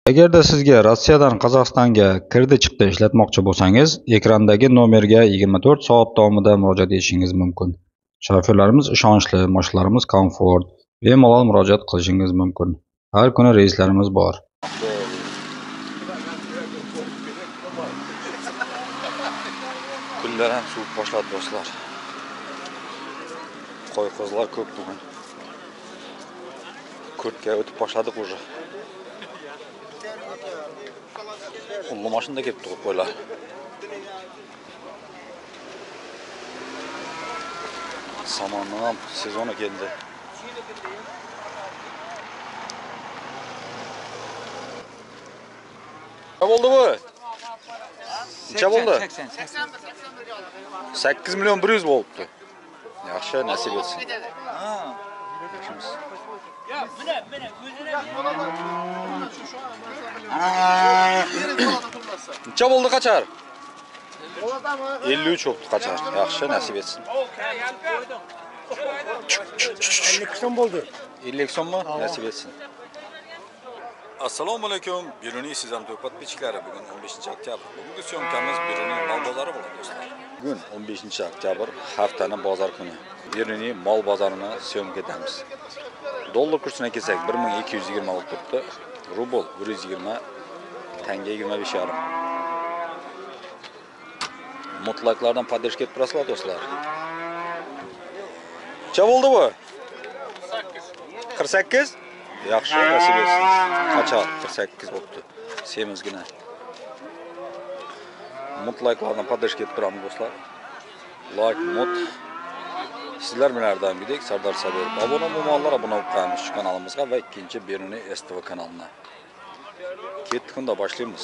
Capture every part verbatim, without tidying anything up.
Agarda sizga Rossiyadan Qozog'istonga kirdi-chiqdi ishlatmoqchi bo'lsangiz, ekrandagi nomerga yigirma to'rt soat davomida murojaat etishingiz mumkin. Shofyorlarimiz ishonchli, mashinalarimiz komfort, bemalol murojaat qilishingiz mumkin. Har kuni reyslarimiz bor. Kunlar ham suv boshladi do'stlar. Qo'y-qo'zlar ko'p bugun. Ko'rtga o'tib boshladik уже. Ullu mashinada kelibdi qo'ylar. Samanning ham sezoni keldi. Ne oldu bu? Necha bo'ldi? sakkiz million bir yuz bo'libdi. Yaxshi, nasib etsin. Ha. Ya, mana, mana o'zini Necha bo'ldi qachar? ellik uch bo'ldi qachar. Yaxshi, nasib etsin. ellik so'm bo'ldi. ellik so'mmi? Nasib etsin. Assalomu alaykum. Biruniy sizam podpischiklari. Bugun o'n beshinchi oktyabr. Bugungi syomkamiz Biruniy mol bozori bo'ladi do'stlar. Bugun o'n beshinchi oktyabr, haftaning bozor kuni. Biruniy mol bozorini syomka etamiz. Dollar kursini kelsak bir ming ikki yuz yigirma bo'lib turibdi. Rubl bir yuz yigirma, tanga yigirma besh yarim. Mutlaqlardan podдержка etib turasizlar do'stlar. Necha bo'ldi bu? qirq sakkiz. Yaxshi, nasib etsin. Qachon qirq sakkiz bo'libdi. Semizgina. Mutlaqlardan podдержка etib turamiz do'stlar. Like, mut. Sizlar bilan yordamgidek Sardor Sabiyev. Obuna bo'lganlar obuna bo'lib qo'yamiz shu kanalimizga va ikkinchi Biruniy S T V kanalına. Ketdik unda boshlaymiz.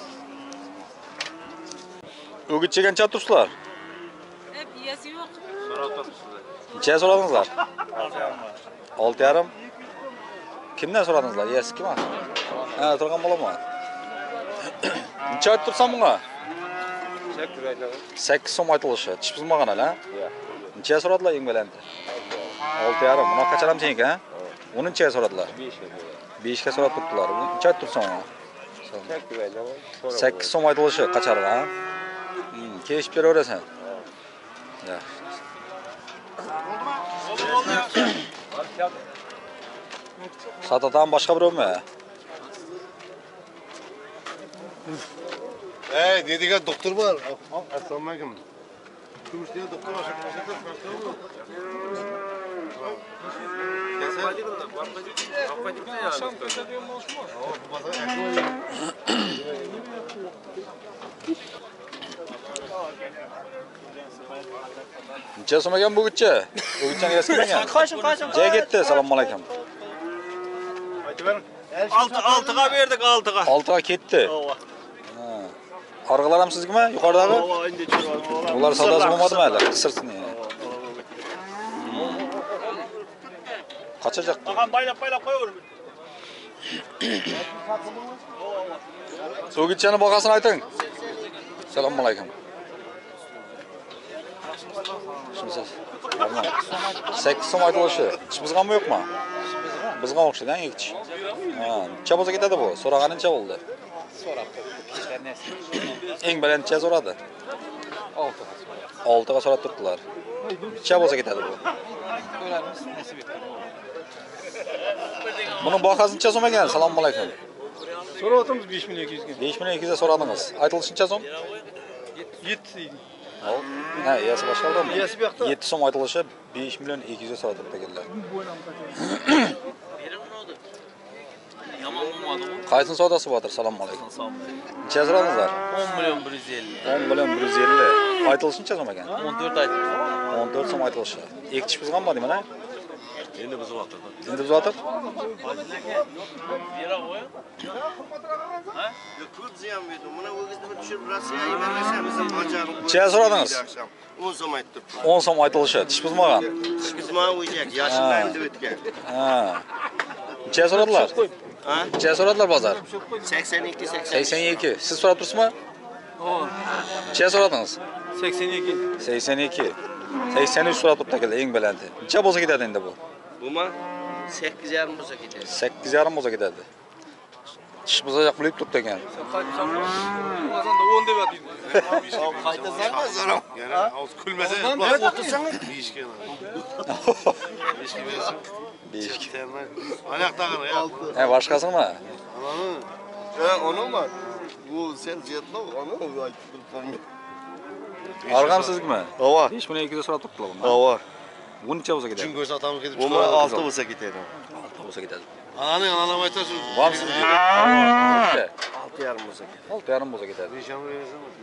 O'gitcha qancha turibsizlar? Hep yesi yo'q. Necha so'radingizlar? olti yarim. Kimdan so'radingizlar? Yesi kim? Ha, turgan bo'laman. Necha tursan bunga? sakkiz so'm aytilishi. Tish buzmagan hala? Yo'q. Necha so'radilar eng baland? olti yarim. Buni qachon ham seniki, ha? Uni necha so'radilar? besh ga so'rab turibdilar. Necha tursan uni? sakkiz so'm aytilishi qachon, ha? Hmm, kelishib beraverasan. Yaxshi. Satadan boshqa birovmi? Ey, ne degan doktor var? Assalomu alaykum. Turmushda doktor var. Necha so'm ekan bu gitcha? Bu gitchani yaskimagan. Qo'shim, qo'shim. Jay ketdi. Assalomu alaykum. olti ga berdik, olti ga. olti ga ketdi. Ha. Qarg'alar ham sizgimi? Yuqoridagi? Ular savdosi bo'lmadimi hali? Qisirsin. Qachajaq? Taqam baylab baylab qo'yaver. So'gitchani бағасын ayting. Assalomu alaykum. Shunisiz. sakkiz so'm aytilishi. Ish buzganmi yo'qmi? Buzgan o'xshaydi, ikki. Ha, necha bo'lsa ketadi bu? So'ragani necha bo'ldi? So'rab Eng baland necha so'radi? olti. olti ga so'rab turdilar. Necha bo'lsa ketadi bu? Ko'ramiz, nasib etdi. Buni бағасы necha so'm ekan? Assalomu alaykum. So'rayotimiz besh million ikki yuz ga. besh million ikki yuz ga so'radingiz. Aytilishi necha so'm? yetti. Ha, yasi boshqaldimi? Yasi bu yoqda. yetti so'm aytilishi besh million ikki yuz ga so'radi ekanlar. Yomon bo'lmadi. Qaysin savdosi bo'dir? Assalomu alaykum. Necha so'radingizlar? o'n million bir yuz ellik. o'n million bir yuz ellik. Aytilishi necha so'm ekan? o'n to'rt aytdi. o'n to'rt so'm aytilishi. Ektish buzgan bo'ldimi mana? Endi biz vaqtda. Endi buzatib? Bera qo'y. Ha? Ko'p ziyon berdi. Buni o'gizni tushirib Rossiyaga berishamiz ham bajarib. Necha so'radingiz? o'n so'm aytdim. o'n so'm aytilishi. Tish buzmagan. Tish buzmagan o'yjak, yashillanib o'tgan. Ha. Necha so'radilar? Ha? Necha so'radilar bozor? sakson ikki sakson. sakson ikki. Siz so'rab turibsizmi? Necha so'radingiz? sakson ikki. sakson ikki. sakson uch so'rab turibdi akalar eng balandi. Necha bo'lsa ketadi endi bu? Buma sakkiz yarim bo'lsa ketadi. sakkiz yarim bo'lsa ketadi. Tish buzajak bilib turibdi ekan. Sen qaytsan. Qazanda o'n deb atayım. Qayta sanma so'ram. Yani ağız külmese Ondan bak. beri otursanız. Bir iş gene. Bir iş versin. Besh. Ternak. Ayak takını ya. Ha, boshqasimi? Ananı. Ha, onu mu? Bu sen jetlo, onu mu aytib bilmayman. Algamsizmi? Ava. besh ming ikki yuz so'rab turibdilar bundan. Ava. Bu necha bo'lsa ketadi? Çünkü atamı gidip Bu çıkardı. olti bo'lsa ketadi. olti bo'lsa ketadi. Ananın ananı aytarsın. Vamsiz. olti yarim bo'lsa ketadi. olti yarim bo'lsa ketadi. Bir şamı verirsen mi?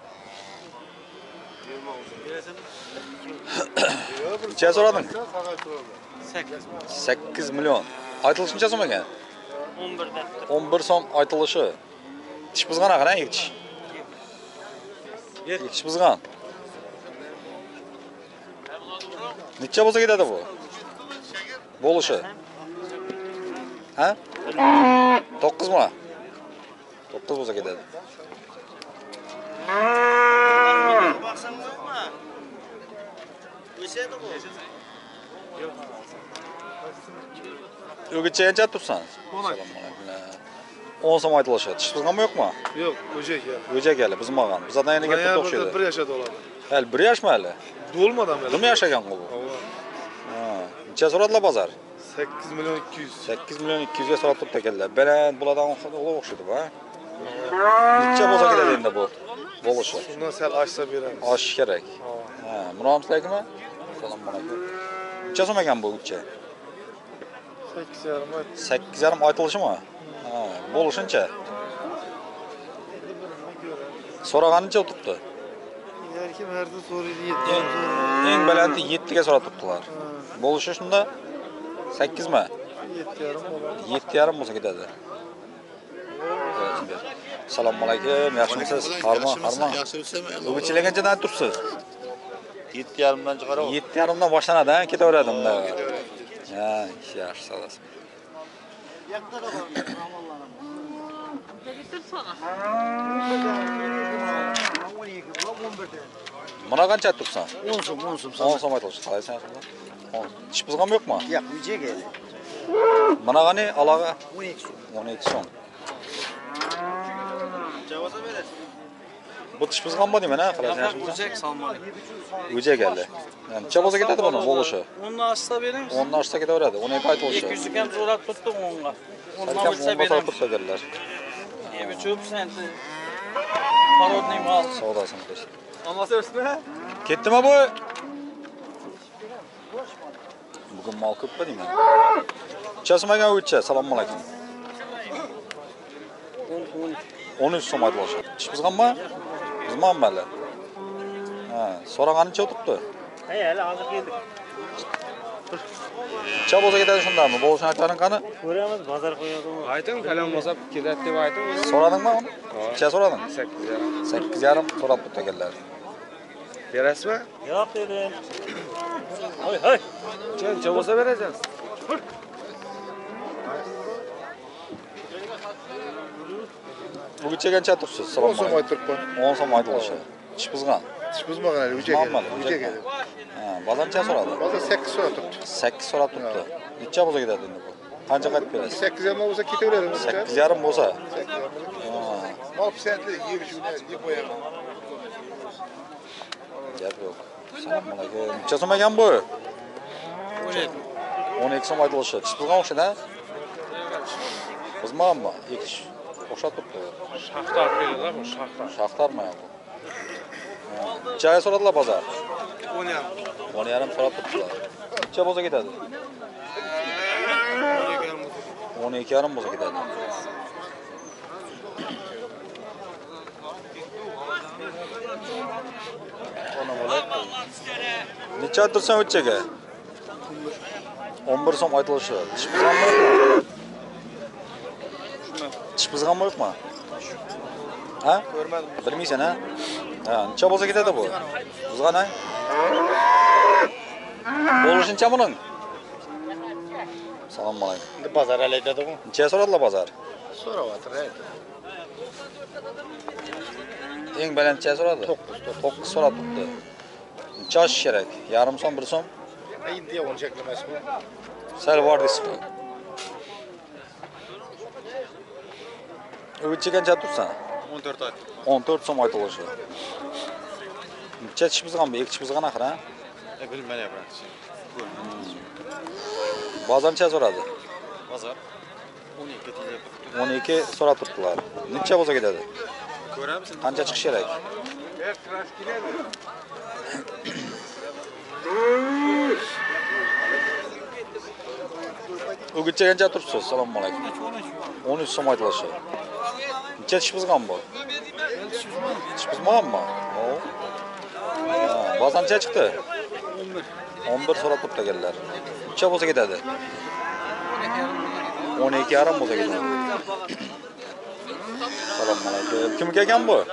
Necha so'rading? sakkiz. sakkiz million. Aytilishi necha so'm ekan? o'n bir deb. o'n bir so'm aytilishi. Tish buzgan aqana yetish. Yetish buzgan. Necha bo'lsa ketadi bu? Bo'lishi. Ha? to'qqiz mi? to'qqiz bo'lsa ketadi. Baksam yo'qmi? O'sadi bu. O'g'itcha qancha tursan? Assalomu alaykum. o'n so'm aytilishi. Tish buzganmi yo'qmi? Yok, böcek ya. O'ja keldi, buzmagan. Bizdan yana kelib Bayağı o'xshaydi. burada bir yaşadı olan. Hali bir yoshmi hali? Dolmadan böyle. Nima yashagan bu? Ha, necha so'radilar bozor? sekiz milyon iki yüz. sakkiz million ikki yuzga so'rab turibdi ekanlar. Baland bulardan ulug' o'xshaydi bu, ha? Necha bo'lsa ketadi endi bu? Bo'lishi. Bundan sel açsa veremiz. Osh kerak. Ha, munofiqlikmi? Assalomu alaykum. Necha so'm ekan bu ucha? sekiz yarım ay. sakkiz yarim aytilishimi? Ha, bo'lishuncha. So'raganicha o'tibdi. Erkim her de soruyu Eng, eng balandi yetti ga so'rab turibdilar. Bo'lishi shunda sakkiz mi? yetti yarım olan. yetti yarim bo'lsa ketadi. Assalomu alaykum, yaxshimisiz? Harmon, harmon. O'g'itchilar qanchadan tursiz? yetti yarimdan chiqarib. yetti yarimdan boshlanadi, ha, ketaveradi unda. Ha, yaxshi, sağ olasın. Buna qancha tursan? o'n so'm, o'n so'm. o'n so'm aytilishi. Qalaysan shunda? o'n. Tish buzganmi yo'qmi? Yo'q, uyga keldi. Mana qani alog'i o'n ikki so'm. o'n ikki so'm. Javoza berasiz. Bu tish buzganmi deyman, ha? Qalaysan shunda? O'jak salmoni. O'ja keldi. Necha bo'lsa ketadi buni bo'lishi? O'nni ochsa beramiz. o'nni ochsa ketaveradi. o'n ikki aytilishi. ikki yuz ham so'rab turibdi o'nga. o'ndan Salkam bo'lsa o'nga so'rab beramiz. tursaganlar. Yemi cho'p senti. Parodniy mal. Sağ olasın do'st. Olmasa o'sma. Ketdimi bu? Bugun mal ko'pmi deyman. Chasmagan o'tcha. Assalomu alaykum. o'n uch so'm aytilishi. Tish buzganmi? Buzmanmi hali? Ha, so'raganicha o'tibdi. Ha, hali hozir keldik. Necha bo'lsa ketadi shundami? Bo'lishini aytganing qani? Ko'ramiz, bozor qo'yadimi? Ayting, kalon bo'lsa ketadi deb ayting. So'radingmi uni? Necha so'rading? sakkiz yarim. sakkiz yarim so'rab turibdi ekanlar. Berasizmi? Yo'q dedim. Hoy, hoy. Qancha bo'lsa berasiz? Buguncha qancha tursiz? Assalomu on so'm alaykum. aytırıp o'n so'm aytilishi. Tish buzgan. Tiş buzmagan hali, uca Muammalı, geldi. uca Uca geldi. geldi. Ha, bozor necha so'radi? Valla sekiz so'ra tuttu. sakkiz so'rab turibdi. Necha bo'lsa ketadi endi bu? Qancha qaytib berasiz? sekiz yarım olsa kiteverelim. sakkiz yarim bo'lsa. Mal pisentli, yiyip şuna, yiyip koyalım. Gap yo'q. Assalomu alaykum. Necha so'm ekan bu? o'n ikki so'm aytilishi. Tish buzgan o'xshaydi, ha? Buzmaganmi? Ikki o'xshab turibdi. Shaxtar keladilar bu, shaxtar. Shaxtarmi bu? Necha so'radilar bozor? o'n yarim. o'n yarim so'rab turibdilar. Necha bo'lsa ketadi? o'n ikki yarim bo'lsa ketadi. Necha tursan o'tchaga? o'n bir so'm aytilishi. Tish buzganmi yo'qmi? Tish buzganmi yo'qmi? Ha? Ko'rmadim. Bilmaysan, ha? Ha, necha bo'lsa ketadi bu? Buzgan, ha? Bo'lishuncha buning. Assalomu alaykum. Endi bozor alaytadi bu. Necha so'radilar bozor? So'ravatir, he. Eng baland necha so'radi? to'qqiz. to'qqiz so'rab turibdi. Necha oshish kerak? Yarim so'm, bir so'm? Endi onu çeklemez bu. Sal bor deysiz-ku. Ögütçe qancha tursan? o'n to'rt oy. o'n to'rt so'm aytilishi. Necha tish bizgan bu? Ikki tish bizgan axir, ha? E bilmayapman. Bozor necha so'radi? Bozor o'n ikki deyapti. o'n ikki so'rab turibdilar. Necha bo'lsa ketadi? Ko'ramiz. Qancha chiqish kerak? O'gitcha qancha turibsiz? Assalomu alaykum. o'n uch so'm aytilishi. Necha tish bizgan bu? Tish bizmaganmi? Hop. Bozor necha chiqdi? o'n bir so'rab turibdi ekanlar. Necha bo'lsa ketadi? o'n ikki yarim bo'lsa ketadi. Assalomu alaykum. Kimga ekan bu?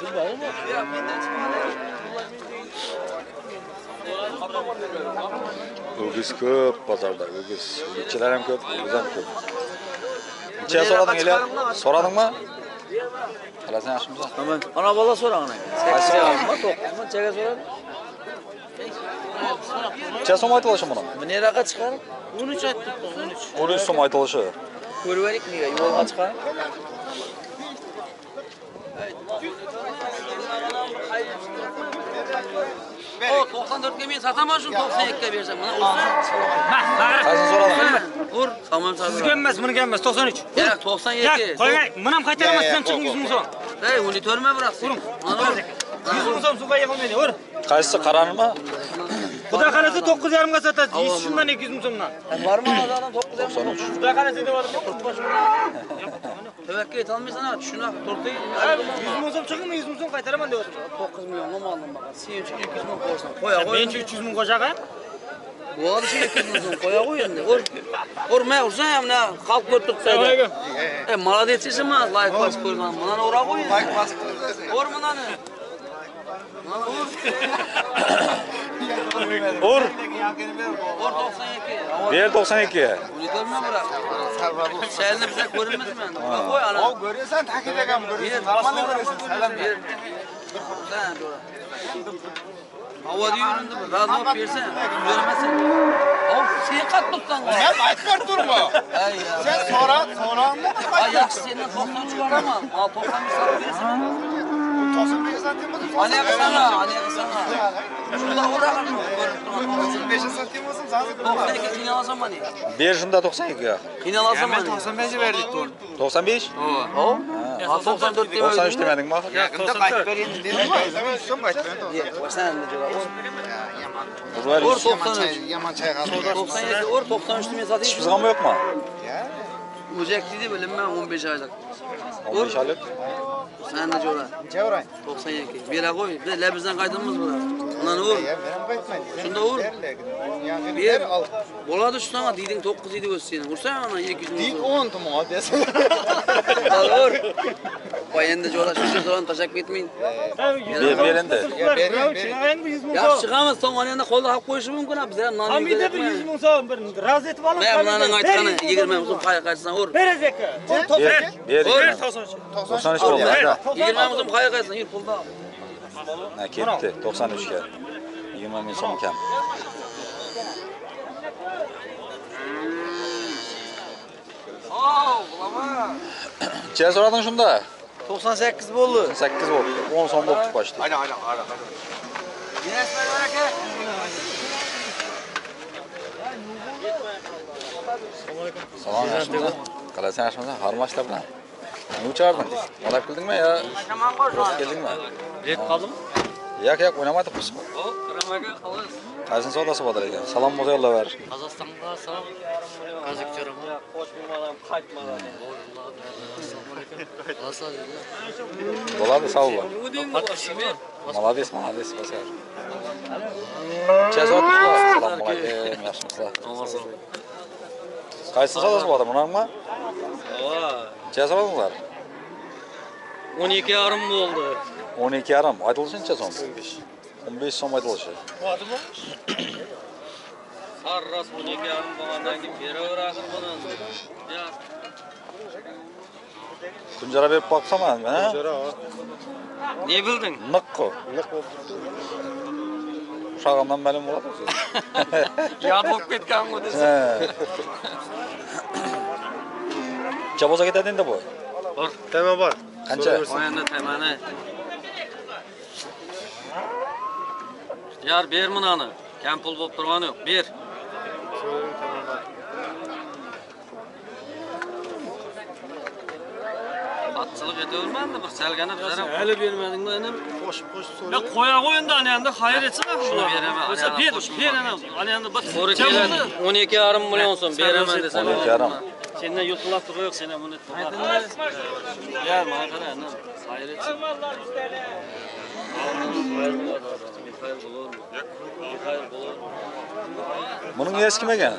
O'giz ko'p bozorda, o'giz. O'gizchilar ham ko'p, o'giz ham ko'p. Necha so'rading, Iliya? So'radingmi? Qalasang yaxshimisan? Aman, ana bola so'rag'an ekan. sakkiz yarimmi, to'qqizmi, nechaga so'radi? Necha so'm aytilishi buni? Buni neraqa chiqarib? o'n uch aytdik, o'n uch. o'n uch so'm aytilishi. Ko'rib verik nega yo'lga chiqarib? O to'qson to'rtga men sataman shuni to'qson ikkiga bersam, mana ursin. Qaysi so'rading? Ur, tamam sataman. Sizga emas, menga emas, to'qson uch. Yo'q, to'qson ikki. Yo'q, qo'ying. Men ham qaytaraman, siz ham chiqing yuz ming so'm. Ey, uni to'rma biroq. Uring. Mana yuz ming so'm suvga yig'ilmaydi, ur. Qaysi qaranimi? Xudo qalasa to'qqiz yarim ga sotadi. Shundan ikki yuz ming so'mdan. bormi odam to'qqiz yarim? Xudo qalasa devordim, qirq Tavakka etolmaysan, tushuna to'rtta yuz ming so'm chiqimi, yuz ming so'm qaytaraman dedim. to'qqiz million oldim baqa. Sen uchun ikki yuz ming qo'ysan. Qo'ya qo'y. Men uch yuz ming qo'shaqa. Bu olishi ikki yuz ming so'm qo'ya qo'y endi. Ur. Urma, ursa ham na qalb ko'rib turibdi. E, молодецсizmi? Like bosib qo'ygan. Mana ura qo'y. Like bosib qo'ysan. Ur bunani. Ur. Ur to'qson ikki. Ber to'qson ikki. Uni ko'rma biroq. Sayni biza ko'rinmasmi endi? Qo'y ana. O görüyorsan takip edem görüyorsun. Normalde görüyorsun. Selam ver. Sen dur. Havada yüründü bu. Razı versen, görmezsen. Av sen kat tutsan. Hem aytkar durma. Ay ya. Sen sonra sonra anla. Ay yaxşı senden to'qson çıkaramam. Al to'qson bir saat verirsen. Tosun bir santim mi? Anaya sana, anaya sana. Şurada uğrağın mı? Tosun beş santim olsun sana. to'qson ikki qiynalasam mani. Ber shunda to'qson ikki ga. Qiynalasam mani. to'qson besh verdik to'rt. to'qson besh? O. Al to'qson to'rt deb to'qson uch demedingmi? Yaqinda qaytib beraylik dedim. So'm qaytib berdim. Sen de diyor. Ur ver. Ur to'qson uch. Yaman çay kaldı. to'qson ikki ur to'qson uch men Tish satayım. bizganmi yo'qmi? O'jak dedi bilinmem o'n besh oylik. o'n besh oylik. Sen de diyorlar. Çay orayı. to'qson ikki. Bera qo'y. Biz labizdan qaytamiz bular. Mana ur. Ya benim kaytmayın. Shunda ur. Yani Ber. ver al. Bo'ladi shu sana deyding to'qqiz deydi o'z seni. Ursan ana ikki yuz ming. Değil on tumu adresi. Al ur. Qo'y endi jo'la shu so'zlarni tashab ketmang. Ber ber endi. Yaxshi chiqamiz, so'ng yana qo'lda olib qo'yishi mumkin, bizlar non Ham bir yedirib. yuz ming so'm bir raz etib olib. Men bunlarning aytgani yigirma ming so'm qayerqaysan ur. Ber aka. Ber. Ber. Ur. to'qson uch bo'ldi. yigirma ming so'm qayerqaysan yur pulda. Ha, ketdi. to'qson uch ga. yigirma ming so'm kam. Oh, bulama. Necha so'rading shunda? to'qson sakkiz bo'ldi. sakkiz bo'ldi. o'n so'm bo'lib qo'shdi. Ana ana ana. Yeneslar var aka. Salom, yaxshimisan? Qalasang yaxshimisan? Harmashlar bilan. Nima ucharding? Olib keldingmi yo? Rost keldingmi? Ret qoldim. Yo'q, yo'q, o'ynamayapmiz. O, Qiramaga xalos. Qaysin savdosi bor ekan? Salom bo'lsa yo'llaver. Qozog'istonga salom. Qozog'charam. Qo'sh bo'lmadan qaytmadan. Bo'ladi, sog' bo'l. Patishimi? Молодец, молодец, boshar. Necha soat uxlar? Assalomu alaykum, yaxshimisizlar? Qaysi savdosi bor, bunaqmi? Va, Necha so'radinglar? o'n ikki yarim bo'ldi. o'n ikki yarim. Aytilishi necha so'm? o'n besh so'm aytilishi. Bo'ldimi? Sarras o'n ikki yarim bo'lgandan keyin beraverasizmi buni? Ya. Kunjara berib boqsaman, ha? Ne bilding? Niqqo. Uşağımdan benim bo'ladi o'zi. Yod bo'lib ketgan bu desa. Necha bo'lsa ketadi endi bu? Bor. Tema bor. Qancha? Oyanda temani. Yar ber bunani. Kam pul bo'lib turgani yo'q. Ber. Atçılık etavermandi bir salgana bizlar ham. Hali bermadingmi enim? Qo'shib qo'shib Ya qo'ya qo'yindi ana endi xayr etsin. Shuni beraman. Bo'lsa ber, ber ana. Ana endi bir To'g'ri keladi. o'n ikki yarim million so'm beraman desam. o'n ikki yarim. Sendan yutqilab turib yo'q, seni buni Ya, mana qara ana. Xayr etsin. Buning egasi kim ekan?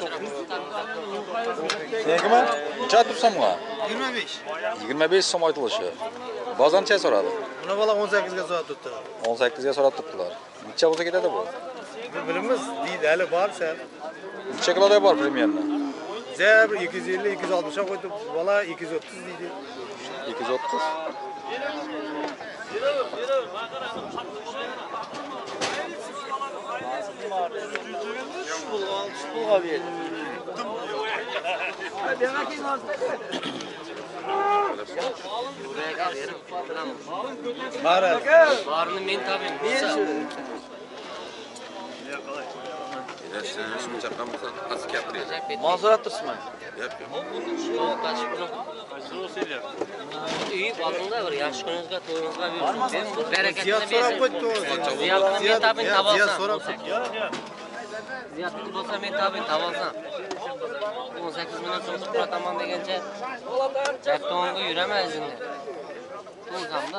Seniki? Necha tursan bunga? yigirma besh. yigirma besh so'm aytilishi. Bozor necha so'radi? Buni bola o'n sakkiz ga soat turibdi. o'n sakkiz ga so'rab turibdilar. Necha bo'lsa ketadi bu? Bilimiz deydi, hali bor sen. Necha kiloda bor примерно? Zeb ikki yuz ellik ikki yuz oltmish qo'ydi, bola ikki yuz o'ttiz deydi. ikki yuz o'ttiz. Mara. Barni men tabim. Mazrat tursinmi? Uyib oldingda bir yaxshi kuningizga, to'yingizga buyursin. Barakatini bersin. Ziyodni men tabin tabolsam. Ziyodni bo'lsa men tabin tabolsam. o'n sakkiz million so'm suhbataman degancha Jaktonga yuraman izingda. To'lsamda.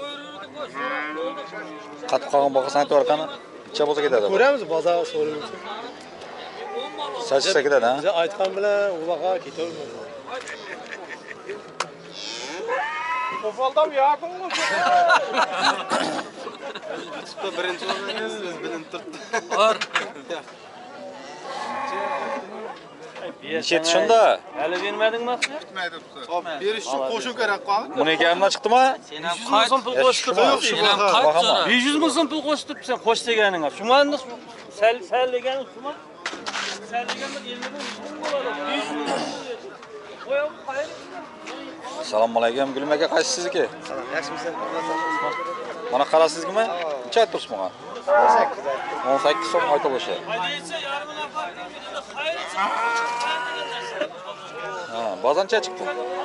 Qatib qolgan boqasini aytib berqani. Necha bo'lsa ketadi? Ko'ramiz bozor so'raymiz. Sachsa ketadi, ha? Biz aytgan bilan u vaqa ketavermaydi. Qo'faldam yoqingmi? Birinchi o'rningiz biz bilan turibdi. Bor. Necha shunda? Hali bermadingmi? Hop, berish uchun qo'shuv kerak qoldi. o'n ikki yarimdan chiqdimi? Sen ham besh yuz ming so'm pul qo'shib turibsan. Sen ham qayt Baqaman. so'ra. besh yuz ming so'm pul qo'shib turibsan, qo'sh deganing. Shumani sal sal deganing shuma. Sal degan bir ellik ming so'm bo'ladi. besh yuz ming. Qo'ya xayr. Assalomu alaykum, Gulim aka, qaysi sizniki? Yaxshimisan? Mana qarasizmi? Necha turibsiz bunga? o'n sakkiz so'm aytilishi. Haydaysa yarim nafar birbirine xayr etsin. Ha, bozor necha chiqdi?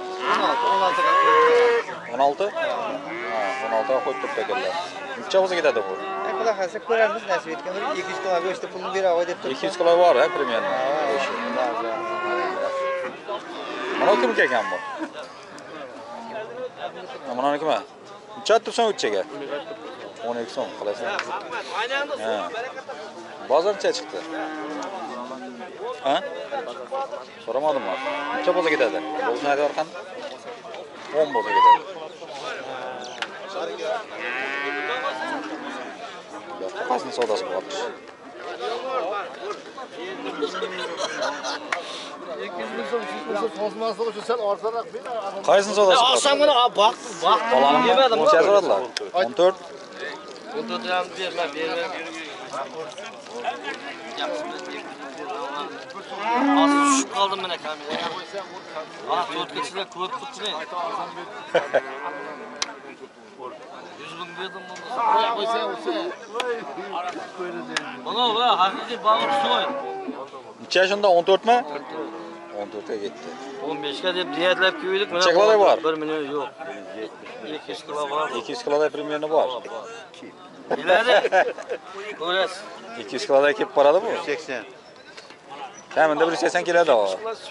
o'n olti. Ha, o'n olti ga qo'yib turibdi ekanlar. Necha bo'lsa ketadi bu? Xudo xolasa ko'ramiz, nasib etgan ikki yuz kilo go'shtni pulni bera qo'y deb ikki yuz kilo bor, ha, примерно. Mana kim ekan bu? Mana kim? Necha tursan uchaga? o'n ikki so'm qilasan. Ha. Bozor necha chiqdi? Ha? So'ramadim men. Necha bo'lsa ketadi? Bo'lsa aytib berqan? o'n bo'lsa ketadi. Qasni savdosi bo'lyapti. ikki yuz ming so'm sozmasi uchun sen orzaroq ber. Qaysini savdosi bo'lyapti? Oqshomgina baq baq Yemedim. Necha so'radilar? o'n to'rt. o'n to'rt yarim berma, berma. Hozir tushib qoldim mana kameraga. Mana to'rtgachilar ko'rib turibdi. yuz ming berdim bunda. Qo'ysa o'sa. Mana va haqiqiy baliq so'y. Necha shunda o'n to'rt mi? o'n to'rt ga ketdi. o'n besh ga deb niyatlab qo'ydik. Necha kiloda bor? bir million yo'q. ikki yuz kilo bor. ikki yuz kiloda примерно bor. Keladi. Ko'rasiz. ikki yuz kiloda kelib boradi bu. sekson. Kamida bir yuz sakson keladi o.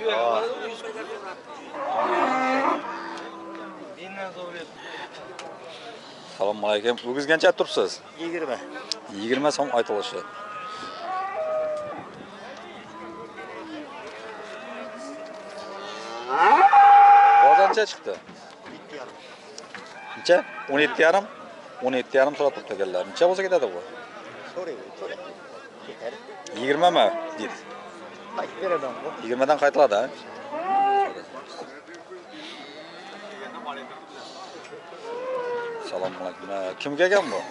Assalomu alaykum. O'giz qancha turibsiz? yigirma. yigirma so'm aytilishi. Bozor necha chiqdi? Necha? o'n yetti yarim. o'n yetti yarim so'rab turibdi ekanlar. Necha bo'lsa ketadi bu? So'raydi, so'raydi. Ketar. yigirma mi? Deydi. Qaytib beraman bu. yigirma dan qaytiladi, ha? Assalomu alaykum. Kimga ekan bu?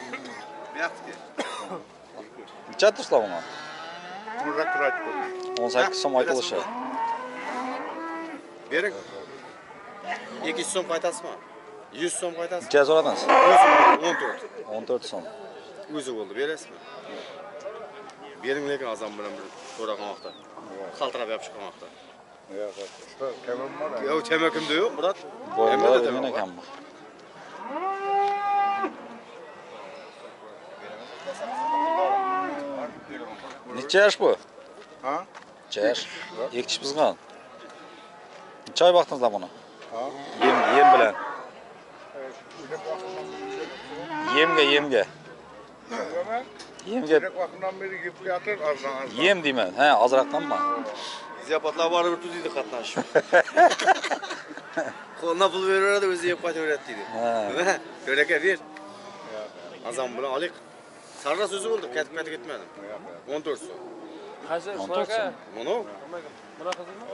Necha tursa buni? o'n sakkiz so'm aytilishi. Bering. ikki yuz so'm qaytasizmi? yuz so'm qaytasizmi? Necha so'radingiz? o'n to'rt. o'n to'rt so'm. O'zi bo'ldi, berasizmi? Bering lekin azam bilan bir so'raqmoqda. Qaltirab yopishmoqda. Yo'q, tamam bor. Yo'q, temakimda yo'q, brat. Bo'yinlar men ekanmi? Necha yosh bu? Ha? Necha yosh? Ikki bizgan. Necha oy vaqtimiz buni? Ha? Yem, yem bilan. Yemga, yemga. Yemga, Direkt vaqtimdan beri yeb yatır azdan azdan. yem deyman. Ha, ozroqdanmi? Ziyapatlar baribir tuziydi qatnashib. Qo'lna pul beraveradi, o'zi yeb qaytaveradi deydi. Ha. Nima? Ko'raka ber. Azam bilan olik. Sarra so'zi bo'ldi, ketib ketib ketmadim. o'n to'rt so'm. Qaysi o'n to'rt so'm. Mana. Bunaqa qizmi?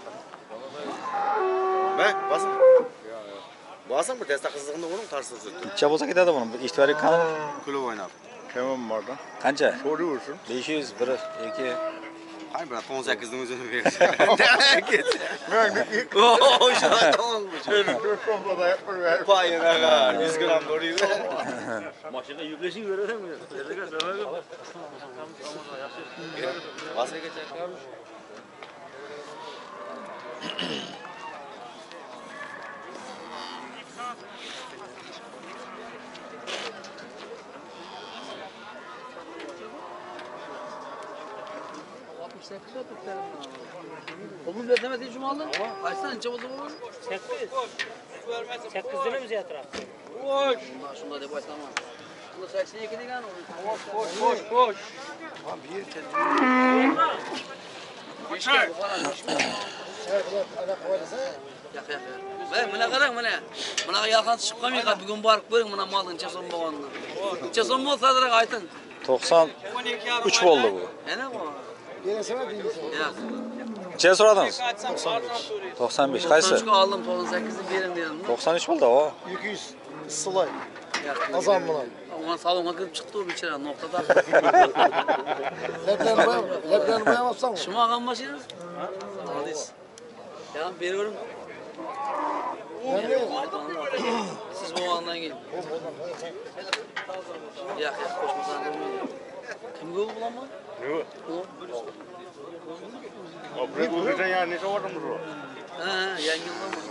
Ma, basın. Basın bir testa qizig'ini o'ring, tarsiz o'tdi. Necha bo'lsa ketadi buni? Eshitib bering qani? Kulib o'ynab. Tamam bor da. Qancha? So'rayversin. besh yuz, bir, ikki. Ay brat, o'n sakkiz ning o'zini bersin. Oo, o'sha tamam. dört so'mda yapır. Payinaga yuz gram doriydi. Mashina yuklashing beraverami? Yerga samaga. Basriga chaqirib. Oğlum ne demedi cumalı? Kaçtan ince oldu bu? sakkiz. sakkiz lira bize yatıraq. Boş. Bunlar şunda de başlama. Bunda seksen iki degan. Boş, boş, boş, boş. Yak yak yak. Ben buna qarang mana. Bunaqa yaqin chiqib qolmayqa bugun borib ko'ring mana malning necha so'm bo'lganini. Necha so'm bo'lsa diraq ayting. to'qson uch bo'ldi bu. Ana bu. Yeresene değilsin. Yak. Necha so'radingiz? to'qson besh. Qaysi? So'rashga oldim to'qson sakkizni bering dedim. to'qson uch bo'ldi o. iki yüz sılay. Yak. Azam buna. Ona salonga kirib chiqdi u bechara noktada. Leblerini boyam, leblerini boyamazsan mı? Shuma olgan mashinamiz? Hadis. Yan beraverim. Siz bo'lgandan keyin. Yak yak qo'shmasan bo'lmaydi. Kimga u bilanmi? Yo'q. O bir o'zidan yani ne so'radingiz bu? Ha, yangi yildanmi?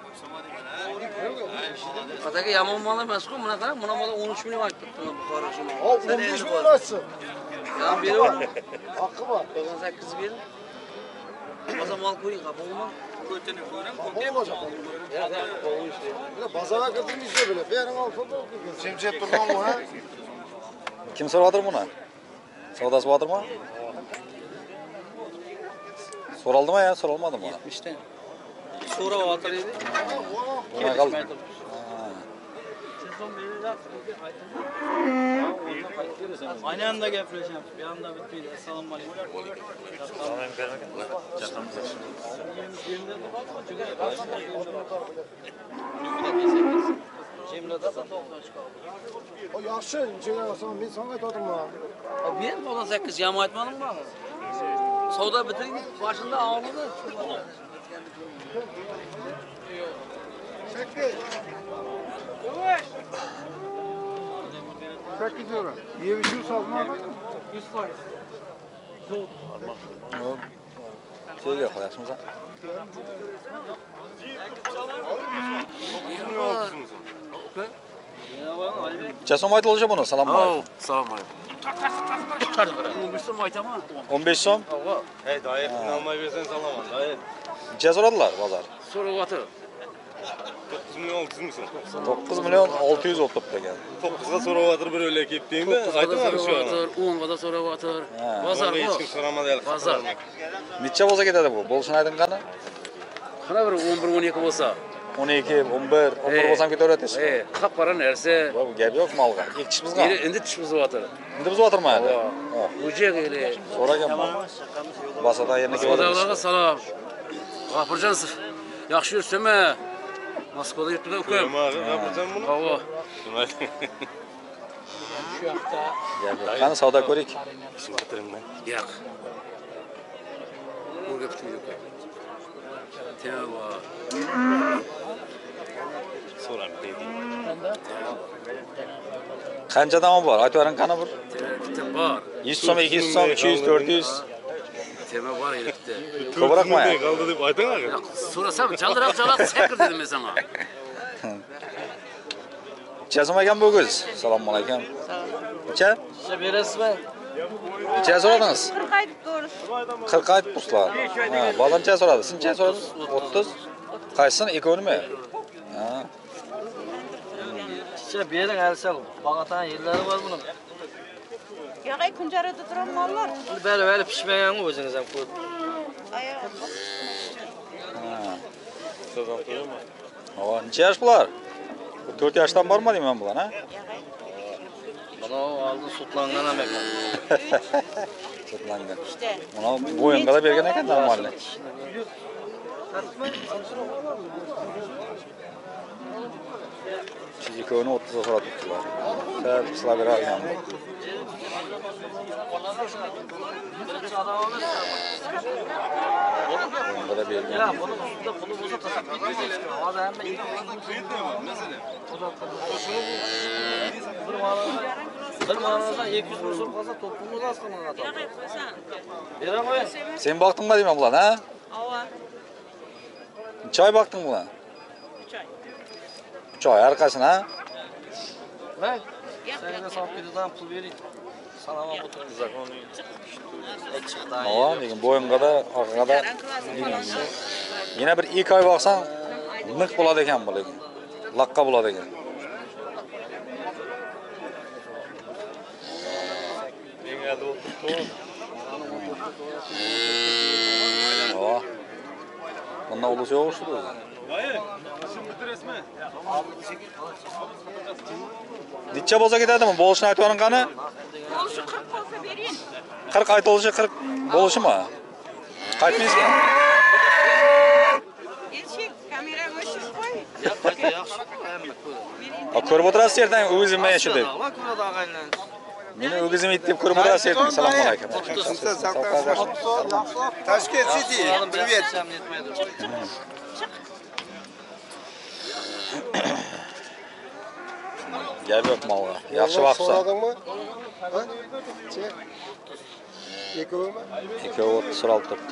Qataka yomon mol emas ku, mana qarang, mana bola o'n uch million aytdi. Buni Buxoro shuni. O on beş milyon açsın. Yan beraverim. Hakkı var. to'qson sakkiz berin. Bo'lsa mol ko'ring, qabulmi? Ko'tini ko'ring. Bu olacak. Böyle pazara girdiniz de böyle. Benim alfa da Semcet durmam mı ha? Kim so'rayotir buni? Savdosi bo'ldimi? So'raldimi ya, so'ralmadimi? yetmishdan. So'rab o'tir edi. Nima qildi? Aynı anda gapirishamiz. Bir anda bitmaydi. Assalomu alaykum. O yaxşı. Şeyler alsam ben sana aytadım ha. Men to'qson sakkiz yomon aytmadimmi? Savdo bitiring, boshida og'ridi. Sekiz. Sekiz euro. Yemişi salma. yüz foiz. Şeyga qo'yasizmi? Necha so'm aytildi buni? Assalomu alaykum. Assalomu alaykum. o'n besh so'm aytaman. o'n besh so'm. Hey, dayetini almay versen salamat. Dayet. Necha so'radilar bozor? So'rab o'tir. to'qqiz million olti yuz ming so'm. to'qqiz million olti yuz o'tib ekan. to'qqizga so'rayaptir bir o'ylab kelibdingmi? Aytmadi shu ana. o'nga da so'rab o'tir. Ha. Bozor Hech bu. kim so'ramadi hali. Bozor. Necha bo'lsa ketadi bu? Bo'lishini ayting qani? Qana bir o'n bir o'n ikki bo'lsa. o'n ikki, o'n bir, o'n bir bo'lsam ketaverasiz. E, qap qara narsa. Bu gap yo'q malga. Ikki bizga. Endi endi tishimiz o'tir. Endi biz o'tirmaydi. O'jaq eli. So'raganman. Basada yerga Savdolarga salom. G'afurjonsiz. Yaxshi yursanmi? Moskvada yuribdi ukam. Nima gapirsan buni? Havo. Qani savdo ko'rik. Bitirman. Yo'q. Bu gapni yo'q. Teva. so'rab dedi. Qanchadan bor? Aytvaring qani bir. Bor. yuz so'm, ikki yuz so'm, uch yuz, to'rt yuz. Tema bor yerda. Ko'proqmi? Qoldi deb ayting aka. So'rasam jaldirab jalab sakir dedim men sana. Necha ekan bu o'giz? Assalomu alaykum. Necha? Siz berasizmi? Necha so'radingiz? qirq aytib to'g'risi. qirq aytibsizlar. Ha, bozor necha so'radi? Siz necha so'radingiz? o'ttiz. Qaysini? Ikkovimi? Ha. Siz bering alsa, bag'atan yerlari bor buning. Yo'q, kunjarada turan mollar. Bari bari pishmagan o'zingiz ham ko'rib. Oyog'i. Ha. Sozon qo'yma. Havo, necha yosh bular? to'rt yoshdan bormi deyman bular, ha? Mana oldin sutlangan ham ekan. Sotlangan. İşte. Mana bo'yinga bergan ekan normalni. Siz ikkovini o'ttiz so'rab turibdilar. Sal qisla berarkan. Bo'yinga da bergan. Ya bunu ustida puli bo'lsa tasab ketmaysiz. Hozir hamma bir manadan ikki yuz ming so'm qolsa to'pimiz oz qilmagan. Yo'q, qo'ysan. Bera qo'ying. Sen boqdingmi deyman bular, ha? Ava. Choy boqding bular? uch oy. Choy arkasini, ha? Voy. Senga solib ketidan pul bering. Salom o'tirib zakonni. Havo, lekin bo'yinga da, orqaga da yana bir ikki oy boqsang, niq bo'ladi ekan bu lekin. Laqqa bo'ladi ekan. Menga da o'tib Havo. Bundan ulusu yo'q o'shdi o'zi. Voy, ishni bitirasizmi? Necha bo'lsa ketadimi? Bo'lishini aytvaring qani? Bo'lishi qirq bo'lsa bering. qirq aytilishi qirq bo'lishimi? Qaytmaysizmi? Eshik, kamera o'chirib qo'y. Yaxshi, yaxshi. Hamma ko'radi. Ha, ko'rib o'tirasiz yerdan o'g'izim men shu deb. Alloh ko'radi og'aylar. Meni o'g'izim it deb ko'rib o'tirasiz yerdan. Assalomu alaykum. Tashkent City. Привет. Gap yo'q molga. Yaxshi vaqtsa. So'radingmi? Ha? Che? Ikkovimi? Ikkovi o'ttiz so'ralib turibdi.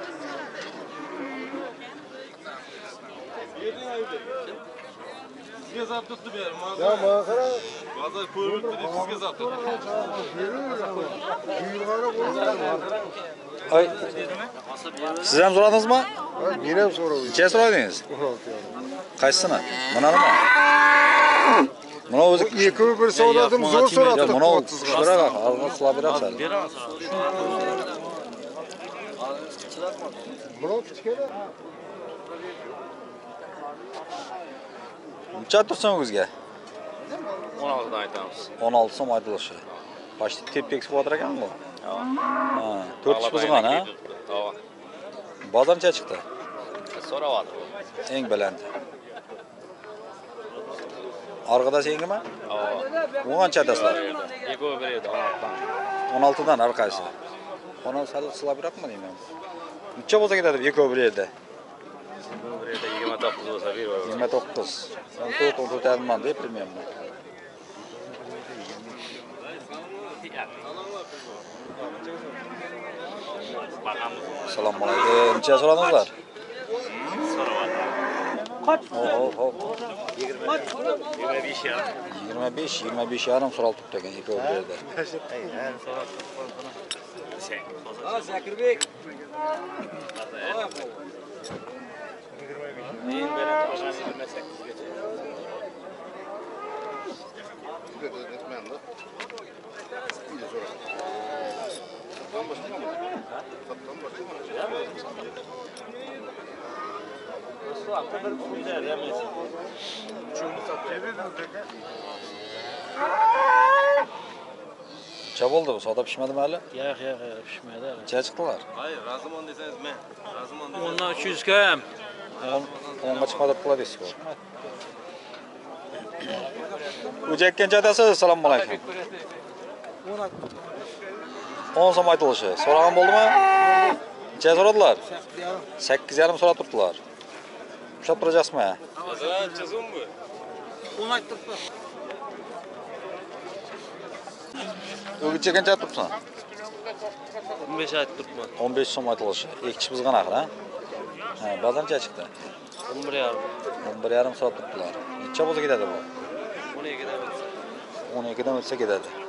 Sizga zap tutdi ber. Ya mana qara. Hozir ko'rib o'tdi deb sizga zap tutdi. Buyurg'ani bo'ldi. Ay. Siz ham so'radingizmi? Men ham so'radim. Necha so'radingiz? Qaysini? Manami? Mana o'zi Ikkovi bir so'radim, zo'r so'radim. mana o'ttiz-ga alg'a qilib berasiz. Buni kichkina. Necha tursin o'g'izga? o'n olti dan aytamiz. o'n olti so'm aytilishi. Почти tep-tekis bo'lar ekan bu. Ha, to'rt kishi buzgan, ha? To'g'ri. Bozor necha chiqdi? So'rayapti. Eng baland. Orqada sengimi? To'g'ri. Bu qancha daslar? Ego beradi o'n olti dan. o'n olti dan orqasi. Ona sal silab yo'qmi deyman. Necha bo'lsa ketadi ikkovi bir yerda? Bu yerda yigirma to'qqiz bo'lsa ber. yigirma to'qqiz. o'n to'rt o'n to'rt yarim deb bilmayman. Assalomu alaykum. Necha so'radingizlar? Hop, hop, hop. yigirma besh yarim. yigirma besh, yigirma besh yarim so'ralib turibdi ekan ikkovi bir yerda. Ha, Zakirbek. Men beradi yigirma sakkiz gacha. Necha bo'ldi bu? Soda pishmadimi hali? Yo'q, yo'q, yo'q, pishmaydi. Necha chiqdilar? Hayır, razımon desangiz men. Razımon desangiz. Ondan uch yuz kam. o'nga chiqmadi pula deysiz bu. O'jakkan jadasiz. Assalomu alaykum. o'n so'm aytilishi. So'ragan bo'ldimi? Necha so'radilar? sakkiz yarim so'rab turdilar. Ushlab turajaqsizmi? Qancha so'm bu? Onu ayttık bak. Ögütçe kancha aytibsan? on besh aytib turibman. o'n besh so'm aytilishi. Ekkichi bizgan axir, ha? Ha, bozorcha chiqdi. o'n bir yarim. o'n bir yarim soat turibdilar. Necha bo'lsa ketadi bu? o'n ikkidan o'n ikkidan o'tsa ketadi.